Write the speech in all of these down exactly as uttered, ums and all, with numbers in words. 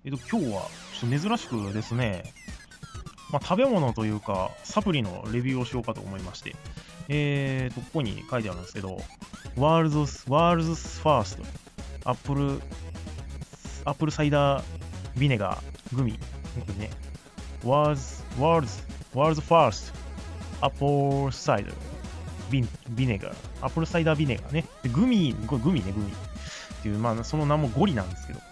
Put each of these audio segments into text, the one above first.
えっと、今日はちょっと珍しくですね、まあ、食べ物というか、サプリのレビューをしようかと思いまして、えーと、ここに書いてあるんですけど、ワールズ、ワールズファースト、アップル、アップルサイダービネガー、グミ、これね、ワールズ、ワールズ、ワールズファースト、アップルサイダービ、ビネガー、アップルサイダービネガーね。でグミ、これグミね、グミ。っていう、まあ、その名もゴリなんですけど、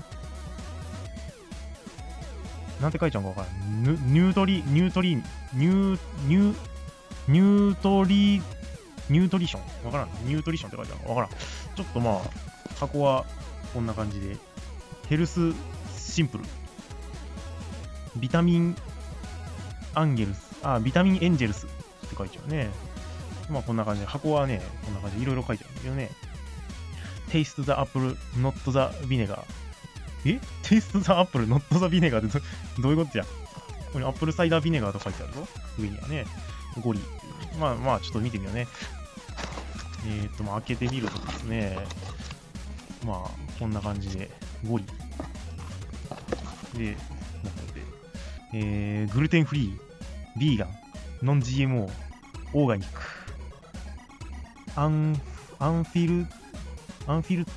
なんて書いちゃうかわからん。ニュートリ、ニュートリ、ニュー、ニュー、ニュートリ、ニュートリションわからん。ニュートリションって書いてあるのわからん。ちょっとまあ、箱はこんな感じで、ヘルスシンプル。ビタミンアンゲルス、あ、ビタミンエンジェルスって書いちゃうね。まあこんな感じで、箱はね、こんな感じでいろいろ書いてあるんだけどね。Taste the apple, not the vinegar。え ?Taste the apple, not the vinegar って ど, どういうことじゃん。ここにアップルサイダービネガーと書いてあるぞ。上にはね。ゴリ。まあまあ、ちょっと見てみようね。えーっと、まあ開けてみるとですね。まあ、こんな感じで、ゴリ。で、なんかで、えー、グルテンフリー、ビーガン、ノン ジーエムオー、オーガニック、アン、アンフィル、アンフィルって、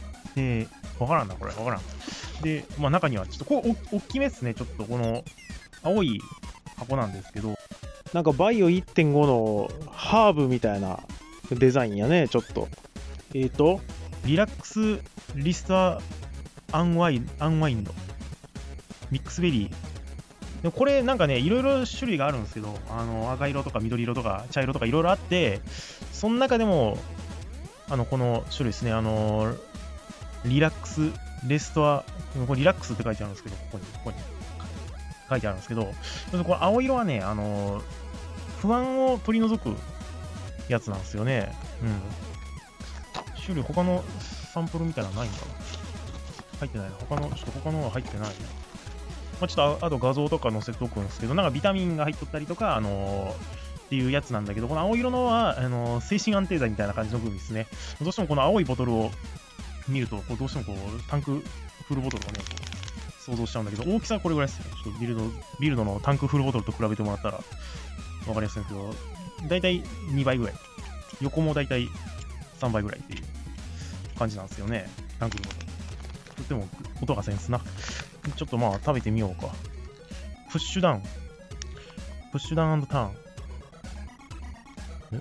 わからんな、これ、わからん。で、まあ中には、ちょっとこう、お、大きめですね、ちょっとこの、青い箱なんですけど、 なんかバイオ いってんご のハーブみたいなデザインやね、ちょっと。えーと、 リラックスリスターアンワイン、アンワインド、ミックスベリー。でこれなんかね、いろいろ種類があるんですけど、あの赤色とか緑色とか茶色とかいろいろあって、その中でも、あのこの種類ですね、あのリラックスレストア、これリラックスって書いてあるんですけど、ここに、ここに書いてあるんですけど、これ青色はね、あの不安を取り除くやつなんですよね。うん。種類、他のサンプルみたいなのないんかな、入ってないな。他の、ちょっと他のは入ってないな。まあ、ちょっとあと画像とか載せておくんですけど、なんかビタミンが入っとったりとか、あのー、っていうやつなんだけど、この青色のは、あのー、精神安定剤みたいな感じのグミですね。どうしてもこの青いボトルを見ると、こうどうしてもこうタンクフルボトルをね、こう想像しちゃうんだけど、大きさはこれぐらいですね。ちょっとビルド、ビルドのタンクフルボトルと比べてもらったらわかりやすいんですけど、だいたいにばいぐらい。横もだいたいさんばいぐらいっていう感じなんですよね。タンクフルボトル。とっても音がせんすな。ちょっとまあ食べてみようか。プッシュダウン。プッシュダウン&ターン。え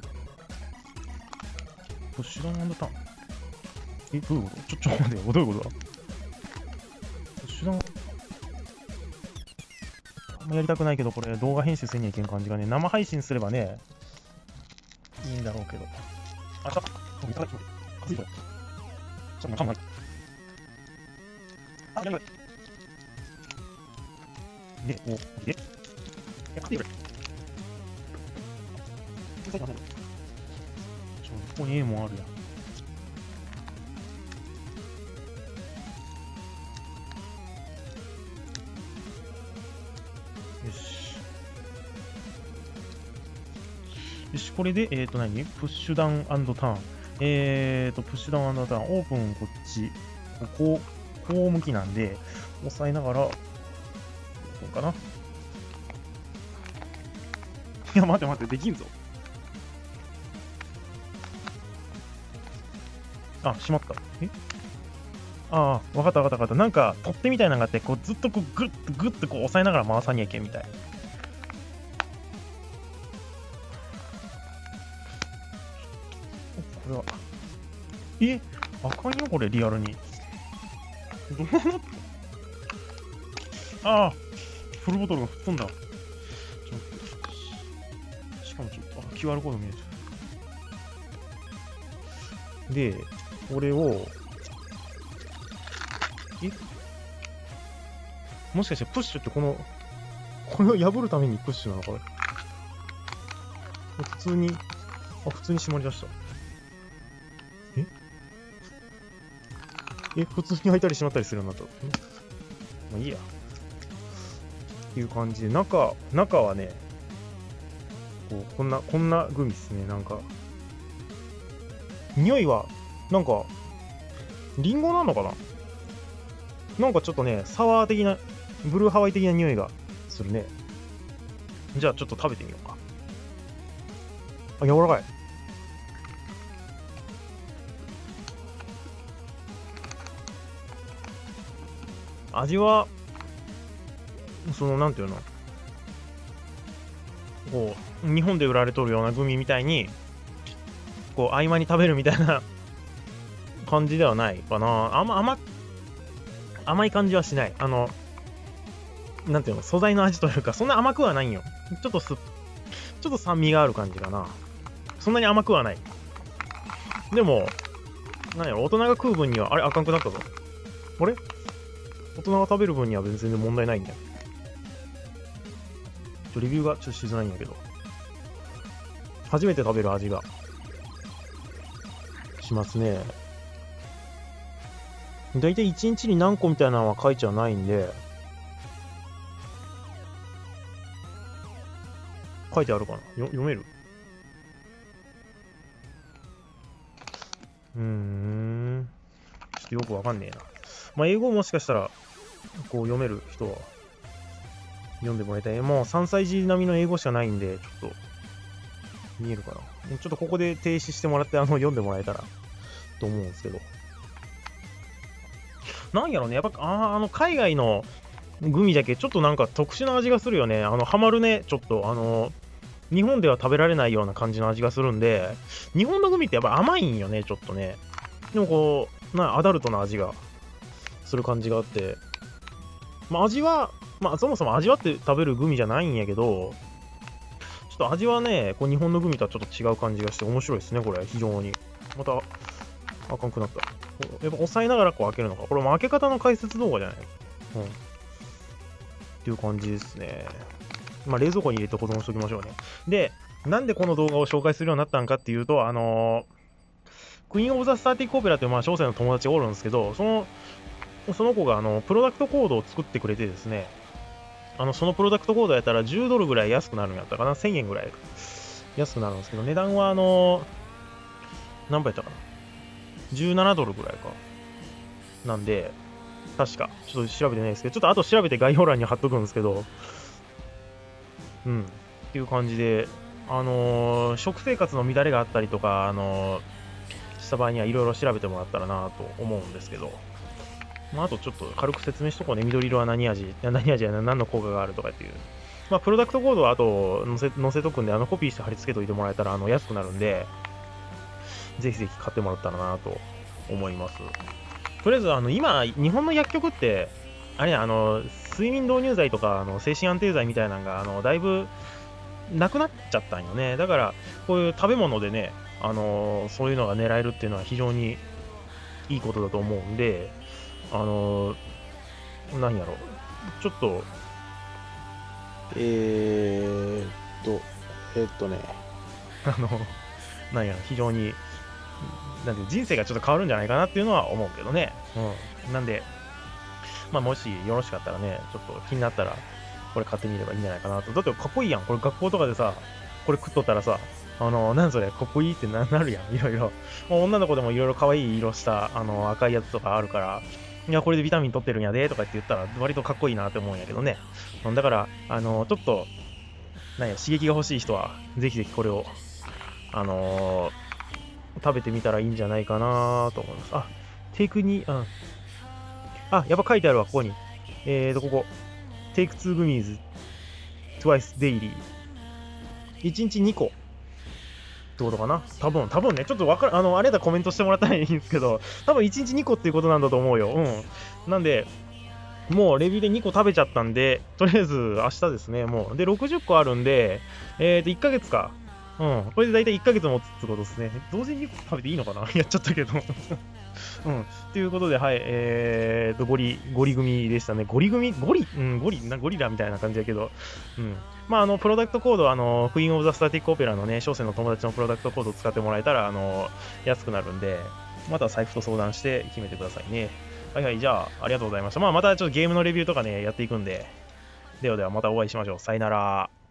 プッシュダウン&ターン。え、どういうことちょ、ちょ、待ってよ。どういうことだプッシュダウン。あんまやりたくないけど、これ動画編集せんにはいけん感じがね、生配信すればね、いいんだろうけど。あ、ちょっと、いただきます。熱いこれ。ちょっと、かんない。あ、やばい。で、お、で、いや、熱いこれ。ちょ、ここに A もあるやん。よし。よし、これで、えっと何、プッシュダウン&ターン。えっと、プッシュダウン&ターン。オープンこっち。こう、こう向きなんで、押さえながら、こうかな。いや、待って待って、できんぞ。あ、しまった。えああ、わかったわかったわかった。なんか、取っ手みたいなのがあって、こう、ずっとこう、グッとグッとこう、押さえながら回さにゃいけんみたい。これは。えあかんよ、これ、リアルに。どうなのああ、フルボトルが吹っ飛んだ。ちょっとしかもちょっと、あ、キューアール コード見えてる。で、これを、えもしかしてプッシュってこの、これを破るためにプッシュなのこれ。普通に、あ、普通に閉まりだした。ええ、普通に開いたり閉まったりするようになった。まあいいや。っていう感じで、中、中はね、こう、こんな、こんなグミっすね、なんか。匂いは、なんか、リンゴなのかななんかちょっとね、サワー的な、ブルーハワイ的な匂いがするね。じゃあちょっと食べてみようか。あ、柔らかい。味は、その、なんていうの、こう、日本で売られとるようなグミみたいに、こう、合間に食べるみたいな感じではないかな。甘、甘、甘い感じはしない。あの、なんていうの、素材の味というか、そんな甘くはないんよ。ちょっとす、ちょっと酸味がある感じかな。そんなに甘くはない。でも、なんやろ、大人が食う分には、あれ、あかんくなったぞ。あれ大人が食べる分には全然問題ないんだよ。ちょレビューがちょっとしづらいんやけど。初めて食べる味がしますね。だいたいいちにちに何個みたいなのは書いちゃないんで、書いてあるかなよ読めるうーん。ちょっとよくわかんねえな。まあ、英語もしかしたら、こう読める人は読んでもらいたい。もうさんさい児並みの英語しかないんで、ちょっと見えるかな。ちょっとここで停止してもらって、あの、読んでもらえたらと思うんですけど。なんやろね、やっぱ、あーあの、海外のグミだけちょっとなんか特殊な味がするよね。あの、ハマるね、ちょっと、あの、日本では食べられないような感じの味がするんで、日本のグミってやっぱ甘いんよね、ちょっとね。でもこう、な、アダルトな味がする感じがあって、まあ味は、まあそもそも味わって食べるグミじゃないんやけど、ちょっと味はね、こう日本のグミとはちょっと違う感じがして面白いですね、これ、非常に。また、あかんくなった。やっぱ押さえながらこう開けるのか。これも開け方の解説動画じゃないうん。っていう感じですね。まあ冷蔵庫に入れて保存しておきましょうね。で、なんでこの動画を紹介するようになったのかっていうと、あのー、クイーン・オブ・ザ・スターティック・オペラっていう、まあ、小生の友達がおるんですけど、その、その子が、あの、プロダクトコードを作ってくれてですね、あの、そのプロダクトコードやったらじゅうドルぐらい安くなるんやったかな、せんえんぐらい安くなるんですけど、値段は、あのー、何倍やったかな、じゅうななドルぐらいか。なんで、確か、ちょっと調べてないですけど、ちょっと後調べて概要欄に貼っとくんですけど、うん、っていう感じで、あのー、食生活の乱れがあったりとか、あのー、した場合にはいろいろ調べてもらったらなと思うんですけど、まあ、あとちょっと軽く説明しとこうね。緑色は何味、何味や何の効果があるとかっていう。まあ、プロダクトコードはあと載せ、載せとくんで、あの、コピーして貼り付けといてもらえたら、あの、安くなるんで、ぜひぜひ買ってもらったらなと思います。とりあえず、あの、今、日本の薬局って、あれや、あの、睡眠導入剤とか、あの、精神安定剤みたいなのが、あの、だいぶ、なくなっちゃったんよね。だから、こういう食べ物でね、あの、そういうのが狙えるっていうのは非常にいいことだと思うんで、あのー、何やろ、ちょっと、 えーっと、えーっとね、 あの、何やろ、非常に、なんて人生がちょっと変わるんじゃないかなっていうのは思うけどね。うん。なんで、まあ、もしよろしかったらね、ちょっと気になったら、これ買ってみればいいんじゃないかなと。だってかっこいいやん。これ学校とかでさ、これ食っとったらさ、あの、なんそれ、かっこいいってなるやん。いろいろ。もう女の子でもいろいろ可愛い色した、あの、赤いやつとかあるから、いや、これでビタミン取ってるんやで、とかって言ったら、割とかっこいいなって思うんやけどね。だから、あの、ちょっと、なんや、刺激が欲しい人は、ぜひぜひこれを、あのー、食べてみたらいいんじゃないかなと思います。あ、テイクに、うん。あ、やっぱ書いてあるわ、ここに。えーと、ここ。テイクツーグミーズ、twice daily。いちにちにこ。ってことかな多分、多分ね、ちょっとわかる、あの、あれだコメントしてもらったらいいんですけど、多分いちにちにこっていうことなんだと思うよ。うん。なんで、もうレビューでにこ食べちゃったんで、とりあえず明日ですね、もう。で、ろくじゅっこあるんで、えーと、いっかげつか。うん。これで大体いっかげつ持つってことですね。同時ににこ食べていいのかなやっちゃったけど。うん。ということで、はい、えーと、ゴリ、ゴリ組でしたね。ゴリ組ゴリうん、ゴリ、な、ゴリラみたいな感じだけど。うん。まあ、あの、プロダクトコード、あの、クイーン・オブ・ザ・スタティック・オペラのね、小生の友達のプロダクトコードを使ってもらえたら、あの、安くなるんで、また財布と相談して決めてくださいね。はいはい、じゃあ、ありがとうございました。まあ、またちょっとゲームのレビューとかね、やっていくんで、ではではまたお会いしましょう。さよなら。